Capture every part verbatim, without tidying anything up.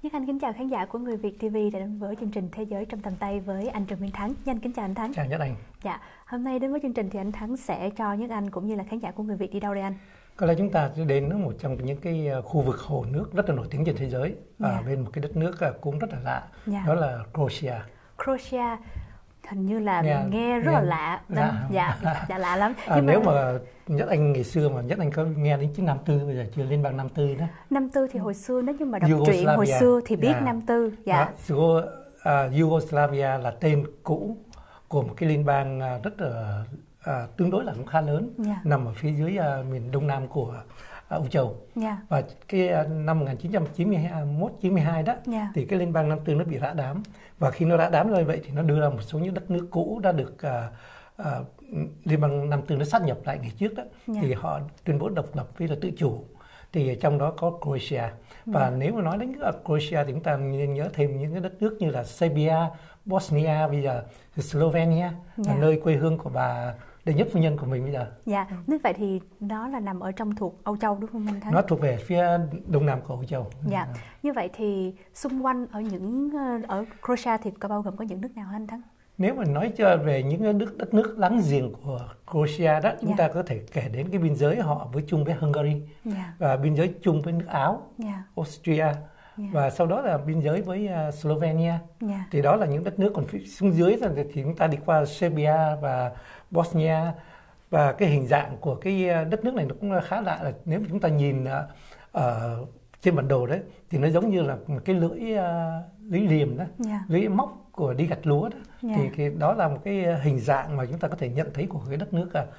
Nhất Anh kính chào khán giả của Người Việt ti vi đã đến với chương trình Thế giới trong tầm tay với anh Trần Nguyên Thắng. Nhân kính chào anh Thắng. Chào Nhất Anh. Dạ, hôm nay đến với chương trình thì anh Thắng sẽ cho Nhất Anh cũng như là khán giả của Người Việt đi đâu đây anh? Có lẽ chúng ta sẽ đến một trong những cái khu vực hồ nước rất là nổi tiếng trên thế giới, dạ. ở bên một cái đất nước cũng rất là lạ, dạ. đó là Croatia. Croatia hình như là nghe, nghe rất nghe, là lạ, lạ. Dạ, dạ lạ lắm. À, nếu mà... mà Nhất Anh ngày xưa mà Nhất Anh có nghe đến chữ Nam Tư, bây giờ chưa Liên bang Nam Tư đó. Nam Tư thì hồi xưa nếu như mà đọc truyện hồi xưa thì biết yeah. Nam Tư. Dạ. Đó, uh, Yugoslavia là tên cũ của một cái liên bang rất là uh, tương đối là cũng khá lớn, yeah. nằm ở phía dưới uh, miền đông nam của uh, Âu Châu. Yeah. Và cái uh, năm một nghìn chín trăm chín mươi mốt chín mươi hai đó, yeah. thì cái liên bang Nam Tư nó bị rã đám, và khi nó rã đám như vậy thì nó đưa ra một số những đất nước cũ đã được uh, Uh, Liên bang Nam Tư nó sát nhập lại ngày trước đó, yeah. thì họ tuyên bố độc lập với là tự chủ, thì trong đó có Croatia. Yeah. Và nếu mà nói đến Croatia thì chúng ta nên nhớ thêm những cái đất nước như là Serbia, Bosnia, bây giờ Slovenia, yeah. là nơi quê hương của bà đệ nhất phu nhân của mình bây giờ. Dạ, yeah. Như vậy thì nó là nằm ở trong thuộc Âu Châu đúng không anh Thắng? Nó thuộc về phía đông nam của Âu Châu. Dạ, yeah. Như vậy thì xung quanh ở những ở Croatia thì có bao gồm có những nước nào anh Thắng? Nếu mà nói cho về những nước đất nước láng giềng của Croatia đó, chúng yeah. ta có thể kể đến cái biên giới họ với chung với Hungary, yeah. và biên giới chung với nước Áo, yeah. Austria, yeah. và sau đó là biên giới với uh, Slovenia. Yeah. Thì đó là những đất nước, còn phía xuống dưới thì chúng ta đi qua Serbia và Bosnia, và cái hình dạng của cái đất nước này nó cũng khá lạ, là nếu mà chúng ta nhìn ở uh, uh, trên bản đồ đấy thì nó giống như là một cái lưỡi uh, lưỡi liềm đó, yeah. lưỡi móc của đi gặt lúa đó. Yeah. Thì cái, đó là một cái hình dạng mà chúng ta có thể nhận thấy của cái đất nước uh,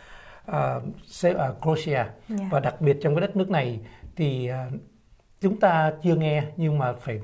uh, Croatia. Yeah. Và đặc biệt trong cái đất nước này thì uh, chúng ta chưa nghe, nhưng mà phải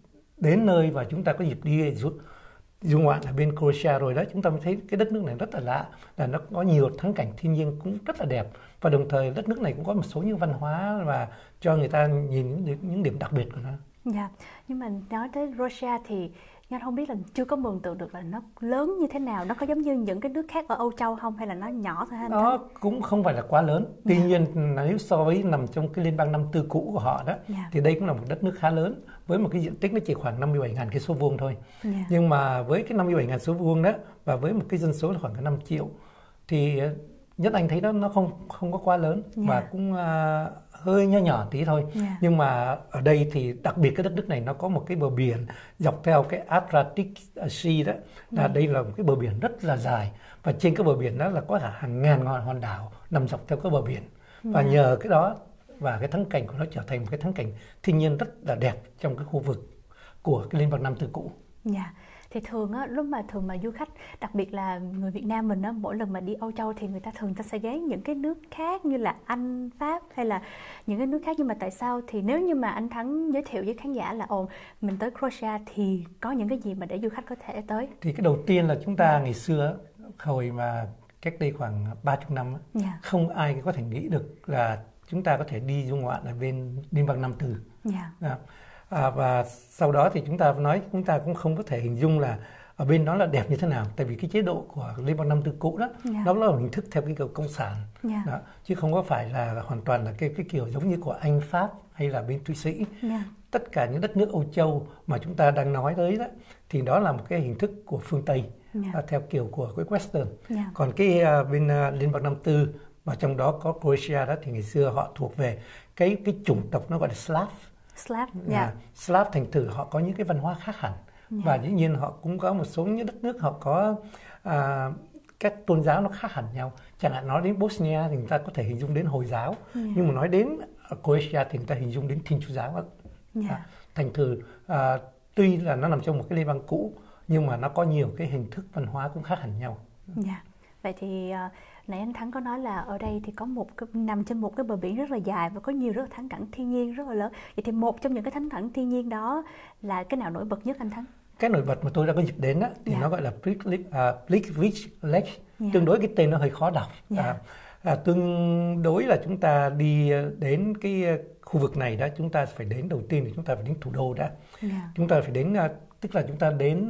đến nơi và chúng ta có dịp đi du, du ngoạn ở bên Croatia rồi đó, chúng ta mới thấy cái đất nước này rất là lạ, là nó có nhiều thắng cảnh thiên nhiên cũng rất là đẹp, và đồng thời đất nước này cũng có một số những văn hóa và cho người ta nhìn những, những điểm đặc biệt của nó. Dạ, yeah. Nhưng mà nói tới Croatia thì Nhân không biết là chưa có mường tượng được là nó lớn như thế nào, nó có giống như những cái nước khác ở Âu Châu không, hay là nó nhỏ thôi anh? Nó cũng không phải là quá lớn. Tuy yeah. nhiên nếu so với nằm trong cái liên bang Nam Tư cũ của họ đó, yeah. thì đây cũng là một đất nước khá lớn với một cái diện tích nó chỉ khoảng năm mươi bảy nghìn cây số vuông thôi. Yeah. Nhưng mà với cái năm mươi bảy nghìn số vuông đó và với một cái dân số là khoảng năm triệu thì Nhất Anh thấy nó nó không không có quá lớn, yeah. và cũng uh, hơi nho nhỏ tí thôi. Yeah. Nhưng mà ở đây thì đặc biệt cái đất nước này nó có một cái bờ biển dọc theo cái Adriatic Sea đó, là yeah. đây là một cái bờ biển rất là dài, và trên cái bờ biển đó là có cả hàng ngàn hòn đảo nằm dọc theo cái bờ biển. Yeah. Và nhờ cái đó và cái thắng cảnh của nó trở thành một cái thắng cảnh thiên nhiên rất là đẹp trong cái khu vực của cái liên bang Nam Tư cũ. Yeah. Thì thường á, lúc mà thường mà du khách, đặc biệt là người Việt Nam mình á, mỗi lần mà đi Âu Châu thì người ta thường ta sẽ ghé những cái nước khác như là Anh, Pháp hay là những cái nước khác. Nhưng mà tại sao thì nếu như mà anh Thắng giới thiệu với khán giả là ồ mình tới Croatia thì có những cái gì mà để du khách có thể tới? Thì cái đầu tiên là chúng ta ngày xưa hồi mà cách đây khoảng ba mươi năm yeah. không ai có thể nghĩ được là chúng ta có thể đi du ngoạn ở bên Liên bang Nam Tư. Yeah. À, À, và sau đó thì chúng ta nói chúng ta cũng không có thể hình dung là ở bên đó là đẹp như thế nào, tại vì cái chế độ của Liên bang Nam Tư cũ đó, yeah. đó là một hình thức theo cái kiểu cộng sản, yeah. đó, chứ không có phải là hoàn toàn là cái cái kiểu giống như của Anh, Pháp hay là bên Thụy Sĩ. Yeah. Tất cả những đất nước Âu Châu mà chúng ta đang nói tới đó thì đó là một cái hình thức của phương Tây, yeah. à, theo kiểu của cái Western. Yeah. Còn cái uh, bên uh, Liên bang Nam Tư và trong đó có Croatia đó thì ngày xưa họ thuộc về cái cái chủng tộc nó gọi là Slav. Slav, yeah. à, Slav thành thử họ có những cái văn hóa khác hẳn, yeah. và dĩ nhiên họ cũng có một số những đất nước họ có à, các tôn giáo nó khác hẳn nhau. Chẳng hạn nói đến Bosnia thì người ta có thể hình dung đến Hồi giáo, yeah. nhưng mà nói đến Croatia thì người ta hình dung đến Thiên Chúa giáo. Yeah. À, thành thử à, tuy là nó nằm trong một cái liên bang cũ nhưng mà nó có nhiều cái hình thức văn hóa cũng khác hẳn nhau. Yeah. Vậy thì uh, nãy anh Thắng có nói là ở đây thì có một cái, nằm trên một cái bờ biển rất là dài và có nhiều rất là thắng cảnh thiên nhiên rất là lớn. Vậy thì một trong những cái thắng cảnh thiên nhiên đó là cái nào nổi bật nhất anh Thắng? Cái nổi bật mà tôi đã có dịp đến đó, thì yeah. nó gọi là Plitvice Lake. Yeah. Tương đối cái tên nó hơi khó đọc. Yeah. À, à, tương đối là chúng ta đi đến cái khu vực này đó, chúng ta phải đến đầu tiên thì chúng ta phải đến thủ đô đã. Yeah. Chúng ta phải đến, tức là chúng ta đến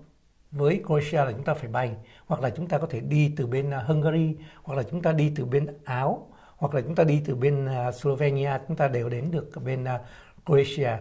với Croatia là chúng ta phải bay, hoặc là chúng ta có thể đi từ bên Hungary, hoặc là chúng ta đi từ bên Áo, hoặc là chúng ta đi từ bên Slovenia, chúng ta đều đến được bên Croatia.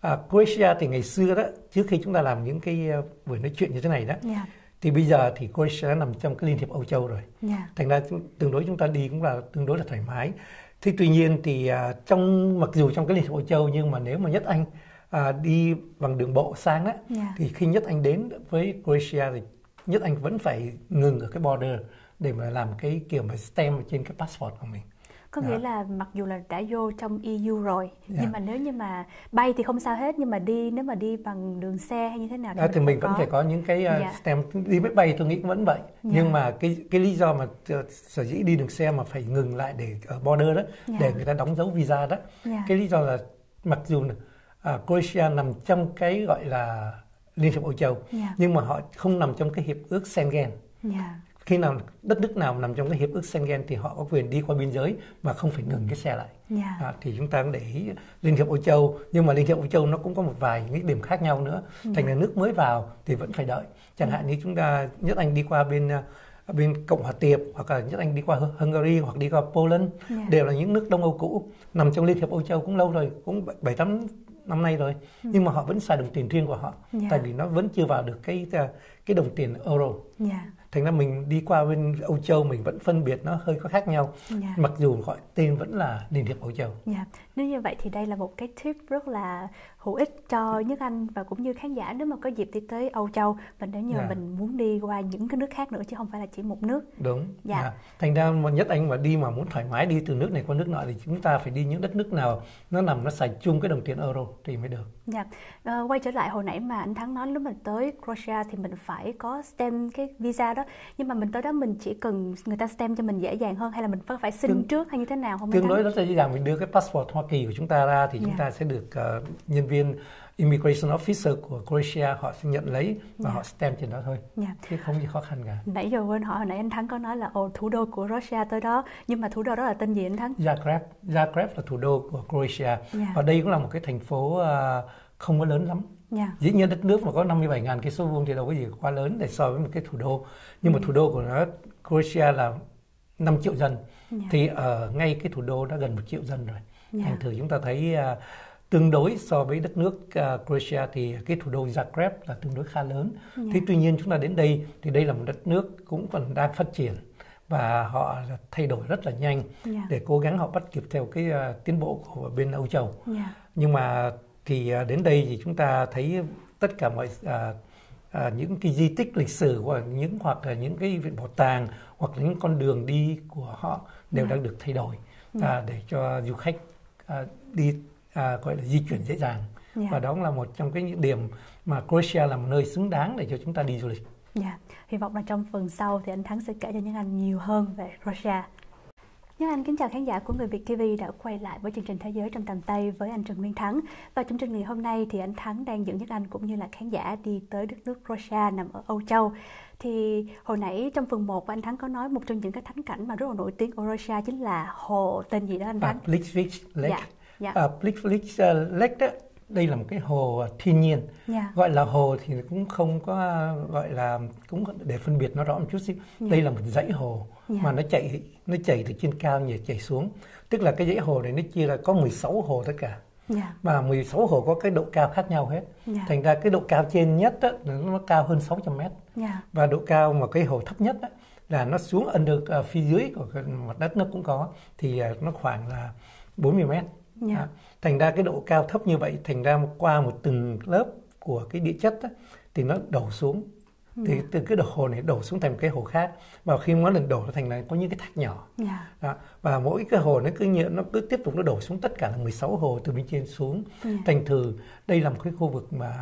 À, Croatia thì ngày xưa đó, trước khi chúng ta làm những cái buổi nói chuyện như thế này đó, yeah. thì bây giờ thì Croatia đã nằm trong cái Liên hiệp Âu Châu rồi. Yeah. Thành ra tương đối chúng ta đi cũng là tương đối là thoải mái. Thế tuy nhiên thì uh, trong mặc dù trong cái Liên hiệp Âu Châu, nhưng mà nếu mà Nhất Anh uh, đi bằng đường bộ sang đó, yeah. thì khi Nhất Anh đến với Croatia thì Nhất Anh vẫn phải ngừng ở cái border để mà làm cái kiểu mà stamp trên cái passport của mình. Có nghĩa là mặc dù là đã vô trong e u rồi, yeah. nhưng mà nếu như mà bay thì không sao hết, nhưng mà đi nếu mà đi bằng đường xe hay như thế nào thì, à, thì mình có. vẫn phải có những cái uh, yeah. stamp. Đi máy bay tôi nghĩ vẫn vậy, yeah. nhưng mà cái cái lý do mà uh, sở dĩ đi đường xe mà phải ngừng lại để ở border đó, yeah. để người ta đóng dấu visa đó, yeah. cái lý do là mặc dù uh, Croatia nằm trong cái gọi là Liên hiệp Âu Châu, yeah. nhưng mà họ không nằm trong cái hiệp ước Schengen. Yeah. Khi nào đất nước nào nằm trong cái hiệp ước Schengen thì họ có quyền đi qua biên giới mà không phải ngừng cái xe lại. Yeah. À, thì chúng ta cũng để ý Liên hiệp Âu Châu, nhưng mà Liên hiệp Âu Châu nó cũng có một vài những điểm khác nhau nữa. Yeah. Thành ra nước mới vào thì vẫn phải đợi. Chẳng yeah. hạn như chúng ta Nhất Anh đi qua bên bên Cộng hòa Tiệp, hoặc là Nhất Anh đi qua Hungary hoặc đi qua Poland, yeah. đều là những nước Đông Âu cũ, nằm trong Liên hiệp Âu Châu cũng lâu rồi, cũng bảy tám năm nay rồi, ừ. nhưng mà họ vẫn xài đồng tiền riêng của họ, yeah. tại vì nó vẫn chưa vào được cái cái đồng tiền euro. Yeah. Thành ra mình đi qua bên Âu Châu mình vẫn phân biệt nó hơi có khác nhau, yeah. mặc dù gọi tên vẫn là Liên hiệp Âu Châu. Yeah. Nếu như vậy thì đây là một cái tip rất là hữu ích cho Nhất Anh và cũng như khán giả nếu mà có dịp đi tới Âu Châu, và nếu như yeah. mình muốn đi qua những cái nước khác nữa chứ không phải là chỉ một nước. Đúng. Yeah. Yeah. Thành ra mà Nhất Anh mà đi mà muốn thoải mái đi từ nước này qua nước nọ thì chúng ta phải đi những đất nước nào nó nằm nó xài chung cái đồng tiền euro thì mới được. Yeah. Uh, quay trở lại hồi nãy mà anh Thắng nói lúc mình tới Croatia thì mình phải có stamp cái visa đó, nhưng mà mình tới đó mình chỉ cần người ta stamp cho mình dễ dàng hơn, hay là mình phải xin tương, trước hay như thế nào không? Tương đối rất là dễ dàng. Mình đưa cái passport Hoa Kỳ của chúng ta ra thì yeah. chúng ta sẽ được uh, nhân viên immigration officer của Croatia họ sẽ nhận lấy và yeah. họ stamp trên đó thôi, yeah. chứ không gì khó khăn cả. Nãy giờ quên hỏi, hồi nãy anh Thắng có nói là ồ thủ đô của Croatia tới đó, nhưng mà thủ đô đó là tên gì anh Thắng? Zagreb. Zagreb là thủ đô của Croatia, yeah. và đây cũng là một cái thành phố uh, không có lớn lắm. Yeah. Dĩ nhiên đất nước mà có năm mươi bảy nghìn cây số vuông thì đâu có gì quá lớn để so với một cái thủ đô, nhưng mà ừ. thủ đô của nó Croatia là năm triệu dân, yeah. thì ở ngay cái thủ đô đã gần một triệu dân rồi. Yeah. Thành thử chúng ta thấy uh, tương đối so với đất nước uh, Croatia thì cái thủ đô Zagreb là tương đối khá lớn. Yeah. Thế tuy nhiên chúng ta đến đây thì đây là một đất nước cũng còn đang phát triển và họ thay đổi rất là nhanh, yeah. để cố gắng họ bắt kịp theo cái uh, tiến bộ của bên Âu Châu. Yeah. Nhưng mà thì uh, đến đây thì chúng ta thấy tất cả mọi uh, uh, những cái di tích lịch sử của những hoặc là những cái viện bảo tàng hoặc là những con đường đi của họ đều yeah. đang được thay đổi, yeah. uh, để cho du khách uh, đi À, gọi là di chuyển dễ dàng, yeah. và đó cũng là một trong cái những điểm mà Croatia là một nơi xứng đáng để cho chúng ta đi du lịch. Yeah. Hy vọng là trong phần sau thì anh Thắng sẽ kể cho Nhất Anh nhiều hơn về Croatia. Nhất Anh kính chào khán giả của Người Việt ti vi đã quay lại với chương trình Thế giới trong tầm tay với anh Trần Nguyên Thắng. Và trong chương trình hôm nay thì anh Thắng đang dẫn Nhất Anh cũng như là khán giả đi tới đất nước Croatia nằm ở Âu Châu. Thì hồi nãy trong phần một anh Thắng có nói một trong những cái thắng cảnh mà rất là nổi tiếng ở Croatia chính là hồ tên gì đó anh Thắng? À, Plitvice Lake. Yeah. Yeah. À, Plitvice Lake đó, đây là một cái hồ thiên nhiên, yeah. gọi là hồ thì cũng không có gọi là cũng để phân biệt nó rõ một chút xíu. Yeah. Đây là một dãy hồ, yeah. mà nó chảy nó chảy từ trên cao nhảy chảy xuống, tức là cái dãy hồ này nó chia là có mười sáu hồ tất cả, yeah. mà mười sáu hồ có cái độ cao khác nhau hết, yeah. thành ra cái độ cao trên nhất đó, nó cao hơn sáu trăm mét, yeah. và độ cao mà cái hồ thấp nhất đó, là nó xuống under uh, phía dưới của mặt đất nó cũng có, thì uh, nó khoảng là bốn mươi mét. Yeah. À, thành ra cái độ cao thấp như vậy, thành ra qua một từng lớp của cái địa chất á, thì nó đổ xuống, yeah. thì từ cái hồ này đổ xuống thành một cái hồ khác, và khi mỗi lần đổ nó thành là có những cái thác nhỏ, yeah. đó, và mỗi cái hồ nó cứ như nó cứ tiếp tục nó đổ xuống, tất cả là mười sáu hồ từ bên trên xuống, yeah. thành thử đây là một cái khu vực mà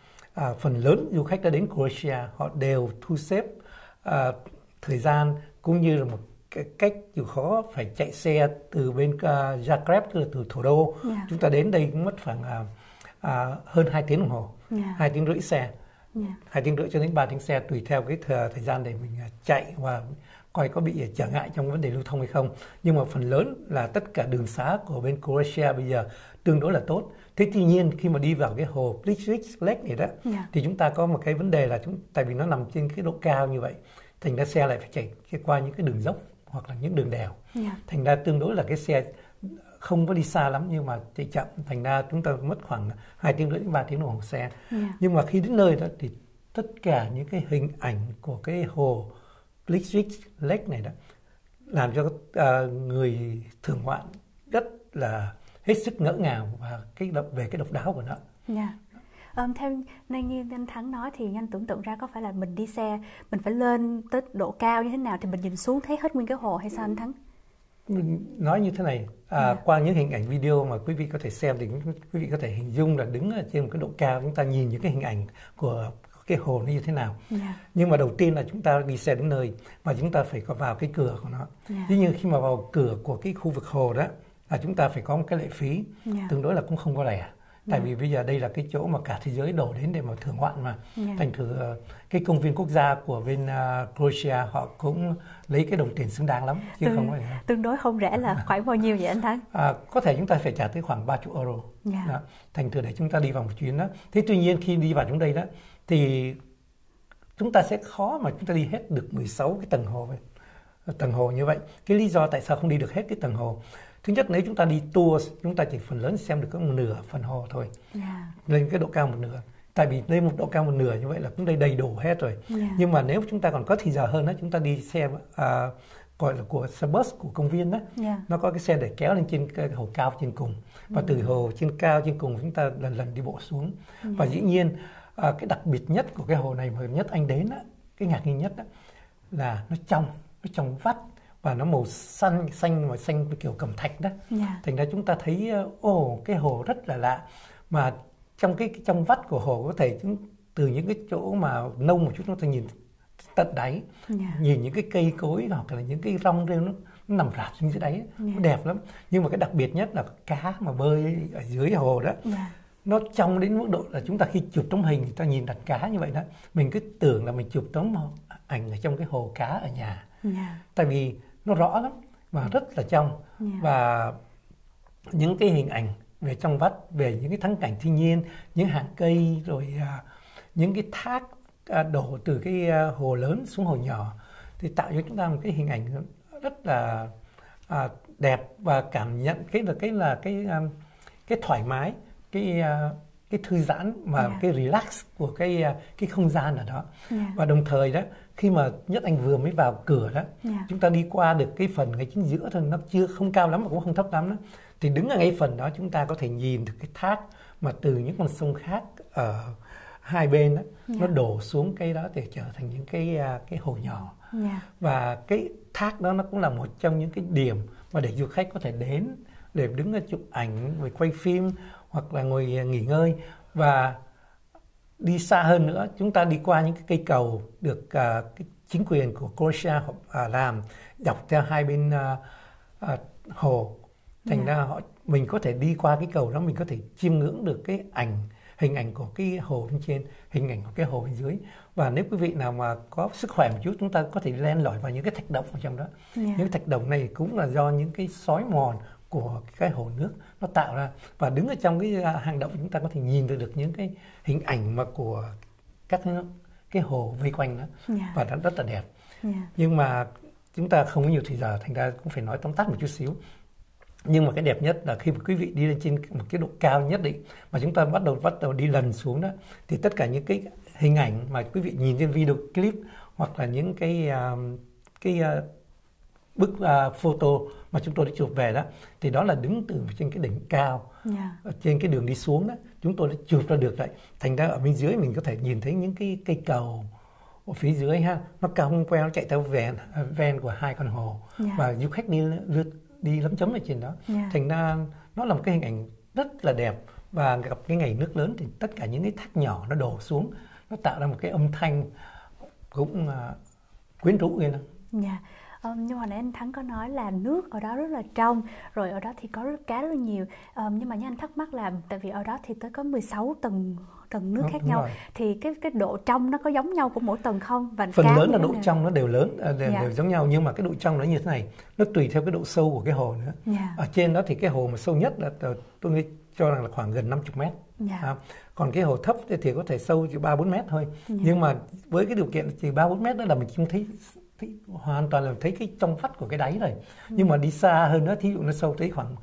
à, phần lớn du khách đã đến Croatia họ đều thu xếp à, thời gian cũng như là một cái cách chịu khó phải chạy xe từ bên uh, Zagreb, tức là từ thủ đô, yeah. chúng ta đến đây cũng mất khoảng uh, uh, hơn hai tiếng đồng hồ, yeah. hai tiếng rưỡi xe, yeah. hai tiếng rưỡi cho đến ba tiếng xe tùy theo cái thời, thời gian để mình uh, chạy và coi có bị trở ngại trong vấn đề lưu thông hay không. Nhưng mà phần lớn là tất cả đường xá của bên Croatia bây giờ tương đối là tốt. Thế tuy nhiên khi mà đi vào cái hồ Plitvice Lake này đó, yeah. thì chúng ta có một cái vấn đề là chúng tại vì nó nằm trên cái độ cao như vậy, thành ra xe lại phải chạy qua những cái đường dốc hoặc là những đường đèo, yeah. thành ra tương đối là cái xe không có đi xa lắm nhưng mà chạy chậm, thành ra chúng ta mất khoảng hai tiếng rưỡi đến ba tiếng đồng hồ xe. Yeah. Nhưng mà khi đến nơi đó thì tất cả những cái hình ảnh của cái hồ Bleakridge Lake này đó làm cho uh, người thưởng ngoạn rất là hết sức ngỡ ngàng và cái độc, về cái độc đáo của nó. Yeah. Um, theo như anh Thắng nói thì anh tưởng tượng ra có phải là mình đi xe mình phải lên tới độ cao như thế nào thì mình nhìn xuống thấy hết nguyên cái hồ hay sao anh Thắng? Mình nói như thế này, à, yeah. qua những hình ảnh video mà quý vị có thể xem thì quý vị có thể hình dung là đứng ở trên một cái độ cao, chúng ta nhìn những cái hình ảnh của cái hồ nó như thế nào. Yeah. Nhưng mà đầu tiên là chúng ta đi xe đến nơi và chúng ta phải có vào cái cửa của nó. Yeah. Tuy nhiên khi mà vào cửa của cái khu vực hồ đó là chúng ta phải có một cái lệ phí, yeah. tương đối là cũng không có rẻ. Tại yeah. vì bây giờ đây là cái chỗ mà cả thế giới đổ đến để mà thưởng ngoạn mà. Yeah. Thành thử cái công viên quốc gia của bên uh, Croatia họ cũng lấy cái đồng tiền xứng đáng lắm chứ tương, không phải là... tương đối không rẻ là khoảng bao nhiêu vậy anh Thắng? À, có thể chúng ta phải trả tới khoảng ba mươi euro. Yeah. Đó. Thành thử để chúng ta đi vào một chuyến đó. Thế tuy nhiên khi đi vào trong đây đó thì chúng ta sẽ khó mà chúng ta đi hết được mười sáu cái tầng hồ tầng hồ như vậy. Cái lý do tại sao không đi được hết cái tầng hồ, thứ nhất nếu chúng ta đi tour chúng ta chỉ phần lớn xem được có một nửa phần hồ thôi. Yeah. Lên cái độ cao một nửa, tại vì lên một độ cao một nửa như vậy là cũng đây đầy đủ hết rồi. Yeah. Nhưng mà nếu chúng ta còn có thì giờ hơn đó, chúng ta đi xe uh, gọi là của xe bus của công viên đó. Yeah. Nó có cái xe để kéo lên trên cái hồ cao trên cùng và yeah. từ hồ trên cao trên cùng chúng ta lần lần đi bộ xuống. Yeah. Và dĩ nhiên uh, cái đặc biệt nhất của cái hồ này mà nhất anh đến đó, cái ngạc nhiên nhất đó, là nó trong nó trong vắt và nó màu xanh xanh mà xanh kiểu cẩm thạch đó. Yeah. Thành ra chúng ta thấy ồ oh, cái hồ rất là lạ, mà trong cái trong vắt của hồ có thể chúng từ những cái chỗ mà nông một chút chúng ta nhìn tận đáy. Yeah. Nhìn những cái cây cối hoặc là những cái rong rêu nó, nó nằm rạp xuống dưới đáy. Yeah. Nó đẹp lắm. Nhưng mà cái đặc biệt nhất là cá mà bơi ở dưới hồ đó. Yeah. Nó trong đến mức độ là chúng ta khi chụp tấm hình thì ta nhìn đặt cá như vậy đó, mình cứ tưởng là mình chụp tấm ảnh ở trong cái hồ cá ở nhà. Yeah. Tại vì nó rõ lắm và rất là trong. Yeah. Và những cái hình ảnh về trong vắt, về những cái thắng cảnh thiên nhiên, những hàng cây rồi uh, những cái thác uh, đổ từ cái uh, hồ lớn xuống hồ nhỏ thì tạo cho chúng ta một cái hình ảnh rất là uh, đẹp và cảm nhận cái là cái là cái um, cái thoải mái, cái uh, cái thư giãn và yeah. cái relax của cái uh, cái không gian ở đó. Yeah. Và đồng thời đó khi mà Nhất Anh vừa mới vào cửa đó, yeah. chúng ta đi qua được cái phần ngay chính giữa thôi, nó chưa không cao lắm mà cũng không thấp lắm đó. Thì đứng ở ngay phần đó chúng ta có thể nhìn được cái thác mà từ những con sông khác ở hai bên đó, yeah. nó đổ xuống cái đó để trở thành những cái cái hồ nhỏ. Yeah. Và cái thác đó nó cũng là một trong những cái điểm mà để du khách có thể đến để đứng ở chụp ảnh, rồi quay phim hoặc là ngồi nghỉ ngơi. Và đi xa hơn nữa, chúng ta đi qua những cái cây cầu được uh, cái chính quyền của Croatia uh, làm dọc theo hai bên uh, uh, hồ. Thành yeah. ra họ mình có thể đi qua cái cầu đó, mình có thể chiêm ngưỡng được cái ảnh hình ảnh của cái hồ bên trên, hình ảnh của cái hồ bên dưới. Và nếu quý vị nào mà có sức khỏe một chút, chúng ta có thể len lỏi vào những cái thạch động ở trong đó. Yeah. Những cái thạch động này cũng là do những cái xói mòn của cái hồ nước nó tạo ra, và đứng ở trong cái hang động chúng ta có thể nhìn được, được những cái hình ảnh mà của các cái, cái hồ vây quanh đó. Yeah. Và nó rất là đẹp. Yeah. Nhưng mà chúng ta không có nhiều thời giờ, thành ra cũng phải nói tóm tắt một chút xíu. Nhưng mà cái đẹp nhất là khi mà quý vị đi lên trên một cái độ cao nhất định mà chúng ta bắt đầu bắt đầu đi lần xuống đó, thì tất cả những cái hình ảnh mà quý vị nhìn trên video clip hoặc là những cái uh, cái uh, bức uh, photo mà chúng tôi đã chụp về đó, thì đó là đứng từ trên cái đỉnh cao. Yeah. Trên cái đường đi xuống đó chúng tôi đã chụp ra được vậy. Thành ra ở bên dưới mình có thể nhìn thấy những cái cây cầu ở phía dưới ha, nó cong queo, nó chạy theo ven ven của hai con hồ. Yeah. Và du khách đi lướt đi lấm chấm ở trên đó. Yeah. Thành ra nó là một cái hình ảnh rất là đẹp. Và gặp cái ngày nước lớn thì tất cả những cái thác nhỏ nó đổ xuống, nó tạo ra một cái âm thanh cũng uh, quyến rũ ghê lắm. Yeah. Um, nhưng mà nãy anh Thắng có nói là nước ở đó rất là trong, rồi ở đó thì có rất cá rất là nhiều. Um, nhưng mà như anh thắc mắc là tại vì ở đó thì tới có mười sáu tầng tầng nước Đúng, khác nhau rồi. Thì cái cái độ trong nó có giống nhau của mỗi tầng không? Và phần lớn là độ nào? Trong nó đều lớn đều, yeah. đều giống nhau, nhưng mà cái độ trong nó như thế này, nó tùy theo cái độ sâu của cái hồ nữa. Yeah. Ở trên đó thì cái hồ mà sâu nhất là tôi nghĩ cho rằng là khoảng gần năm mươi mét. Yeah. À, còn cái hồ thấp thì, thì có thể sâu chỉ ba bốn mét thôi. Yeah. Nhưng mà với cái điều kiện chỉ ba bốn mét đó là mình không thấy, thấy hoàn toàn là thấy cái trong vắt của cái đáy rồi. Ừ. Nhưng mà đi xa hơn nữa, thí dụ nó sâu tới khoảng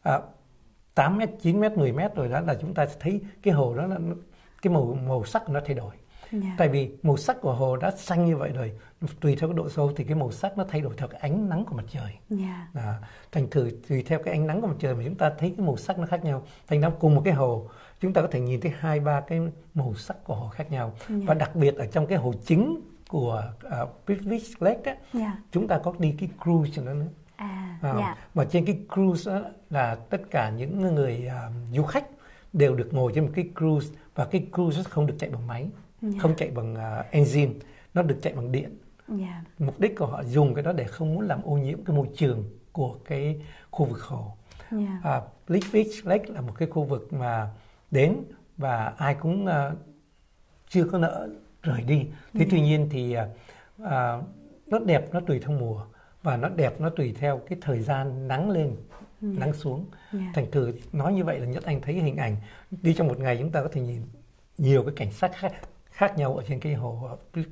à, tám mét, chín mét, mười mét rồi đó là chúng ta sẽ thấy cái hồ đó là cái màu màu sắc nó thay đổi. Yeah. Tại vì màu sắc của hồ đã xanh như vậy rồi, tùy theo cái độ sâu thì cái màu sắc nó thay đổi theo cái ánh nắng của mặt trời. Yeah. À, thành thử tùy theo cái ánh nắng của mặt trời mà chúng ta thấy cái màu sắc nó khác nhau. Thành ra cùng một cái hồ chúng ta có thể nhìn thấy hai ba cái màu sắc của hồ khác nhau. Yeah. Và đặc biệt ở trong cái hồ chính của uh, Prithvish Lake đó, yeah. chúng ta có đi cái cruise cho nó nữa. À, à, yeah. Và trên cái cruise đó là tất cả những người uh, du khách đều được ngồi trên một cái cruise, và cái cruise không được chạy bằng máy. Yeah. Không chạy bằng uh, engine, nó được chạy bằng điện. Yeah. Mục đích của họ dùng cái đó để không muốn làm ô nhiễm cái môi trường của cái khu vực hồ. Yeah. uh, Prithvish Lake là một cái khu vực mà đến và ai cũng uh, chưa có nỡ rời đi. Thế yeah. tuy nhiên thì uh, uh, nó đẹp, nó tùy theo mùa, và nó đẹp nó tùy theo cái thời gian nắng lên, yeah. nắng xuống. Yeah. Thành thử nói như vậy là Nhất Anh thấy hình ảnh đi trong một ngày chúng ta có thể nhìn nhiều cái cảnh sắc khác khác nhau ở trên cái hồ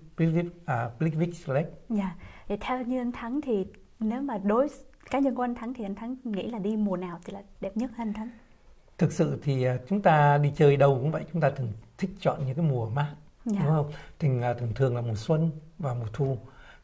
Prithvish Lake. Dạ. Thì theo như anh Thắng thì nếu mà đối cá nhân của anh Thắng thì anh Thắng nghĩ là đi mùa nào thì là đẹp nhất anh Thắng? Thực sự thì chúng ta đi chơi đâu cũng vậy, chúng ta thường thích chọn những cái mùa mát, dạ. đúng không? Thì thường thường là mùa xuân và mùa thu.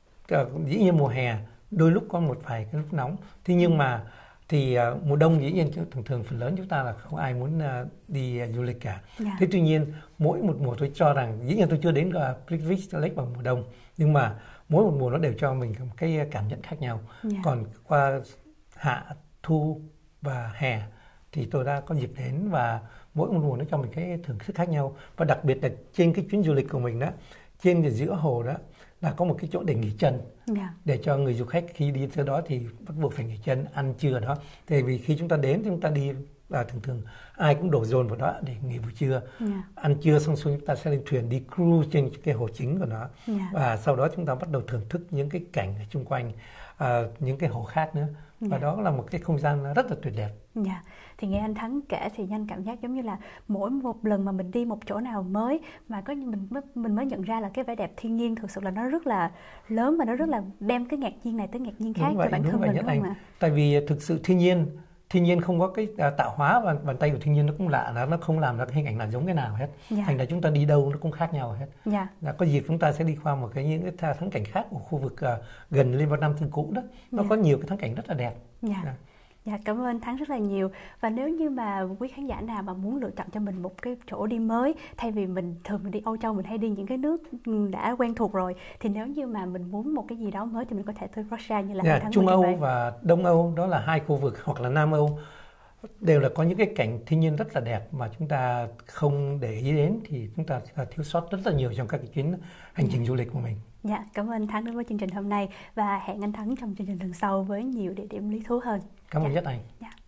Dĩ nhiên mùa hè đôi lúc có một vài cái lúc nóng. Thế nhưng mà thì uh, mùa đông dĩ nhiên thường thường phần lớn chúng ta là không ai muốn uh, đi uh, du lịch cả. Yeah. Thế tuy nhiên mỗi một mùa tôi cho rằng, dĩ nhiên tôi chưa đến uh, Prithvish Lake vào mùa đông, nhưng mà mỗi một mùa nó đều cho mình một cái cảm nhận khác nhau. Yeah. Còn qua hạ, thu và hè thì tôi đã có dịp đến, và mỗi một mùa nó cho mình cái thưởng thức khác nhau. Và đặc biệt là trên cái chuyến du lịch của mình đó, trên giữa hồ đó là có một cái chỗ để nghỉ chân. Yeah. Để cho người du khách khi đi tới đó thì bắt buộc phải nghỉ chân, ăn trưa ở đó. Tại vì khi chúng ta đến thì chúng ta đi và thường thường ai cũng đổ dồn vào đó để nghỉ buổi trưa. Yeah. Ăn trưa xong xuôi chúng ta sẽ lên thuyền đi cruise trên cái hồ chính của nó. Yeah. Và sau đó chúng ta bắt đầu thưởng thức những cái cảnh ở xung quanh, uh, những cái hồ khác nữa. Và yeah. đó là một cái không gian rất là tuyệt đẹp. Yeah. Thì nghe anh Thắng kể thì nhanh cảm giác giống như là mỗi một lần mà mình đi một chỗ nào mới mà có mình mới, mình mới nhận ra là cái vẻ đẹp thiên nhiên thực sự là nó rất là lớn, và nó rất là đem cái ngạc nhiên này tới ngạc nhiên khác cho bản thân mình, đúng không ạ? Tại vì thực sự thiên nhiên thiên nhiên không có cái uh, tạo hóa, và bàn tay của thiên nhiên nó cũng lạ, nó nó không làm ra cái hình ảnh nào giống cái nào hết. Yeah. Thành ra chúng ta đi đâu nó cũng khác nhau hết. Yeah. Là có dịp chúng ta sẽ đi qua một cái những cái thắng cảnh khác của khu vực uh, gần Liên Văn Nam Thương Cũ đó, nó yeah. có nhiều cái thắng cảnh rất là đẹp. Yeah. Yeah. Dạ, cảm ơn anh Thắng rất là nhiều. Và nếu như mà quý khán giả nào mà muốn lựa chọn cho mình một cái chỗ đi mới, thay vì mình thường mình đi Âu Châu mình hay đi những cái nước đã quen thuộc rồi, thì nếu như mà mình muốn một cái gì đó mới thì mình có thể tới Russia như là yeah, anh Thắng. Trung Âu và Đông Âu đó là hai khu vực, hoặc là Nam Âu đều là có những cái cảnh thiên nhiên rất là đẹp mà chúng ta không để ý đến, thì chúng ta thiếu sót rất là nhiều trong các cái chuyến hành trình yeah. du lịch của mình. Dạ, cảm ơn anh Thắng đến với chương trình hôm nay, và hẹn anh Thắng trong chương trình lần sau với nhiều địa điểm lý thú hơn. Cảm ơn Nhất Anh. Dạ.